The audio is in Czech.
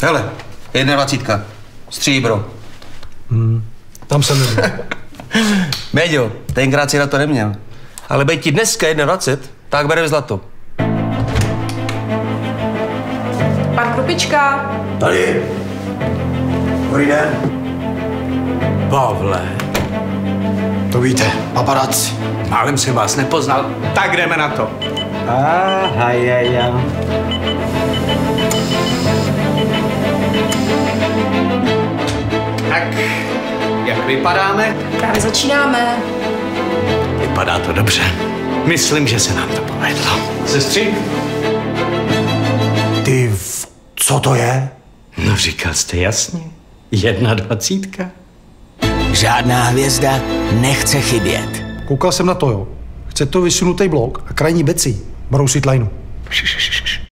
Hele, 21. Stříbro. Tam jsem nebyl. Méďo, tenkrát si na to neměl. Ale bej ti dneska 21, tak bereme zlato. Pan Krupička. Tady. Dobrý den. Pavle, To víte, paparazzi. málem jsem vás nepoznal, tak jdeme na to. Tak, jak vypadáme? Právě začínáme. Vypadá to dobře. Myslím, že se nám to povedlo. Sestři? Co to je? No říkal jste jasně. 21. Žádná hvězda nechce chybět. Koukal jsem na to, jo. Chce to vysunutý blok a krajní beci. Brousit lajnu.